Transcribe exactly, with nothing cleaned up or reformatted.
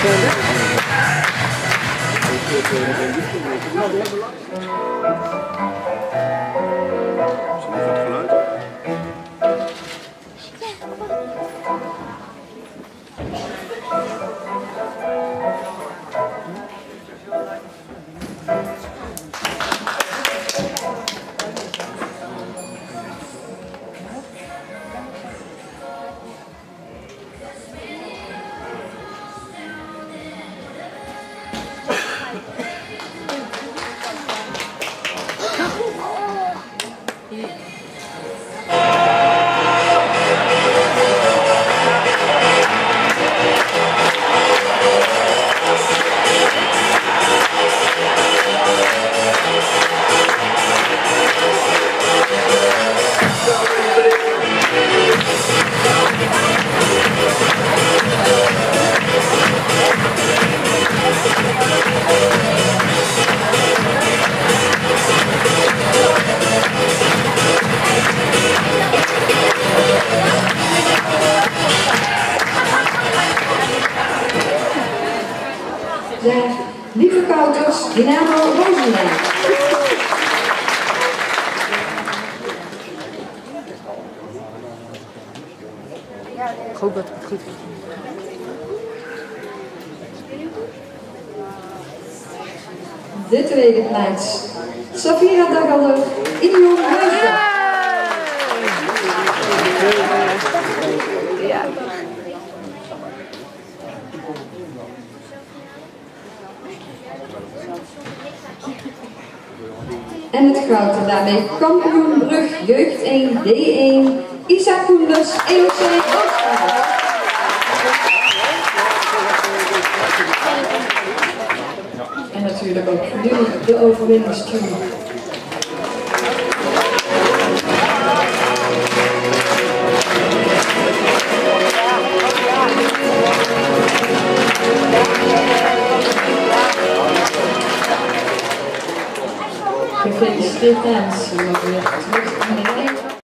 Zijn lieve kouters, Dynamo Ronde. Ik hoop dat het goed is. De tweede plaats. Safira Dagaller, Inion. Ja. En het goud en daarmee kampioen Brug Jeugd één D één, Isa Koenders, E O C Oosterhout. En natuurlijk ook nu de overwinningstune. Gefeliciteerd dames, we weer terug in de rij.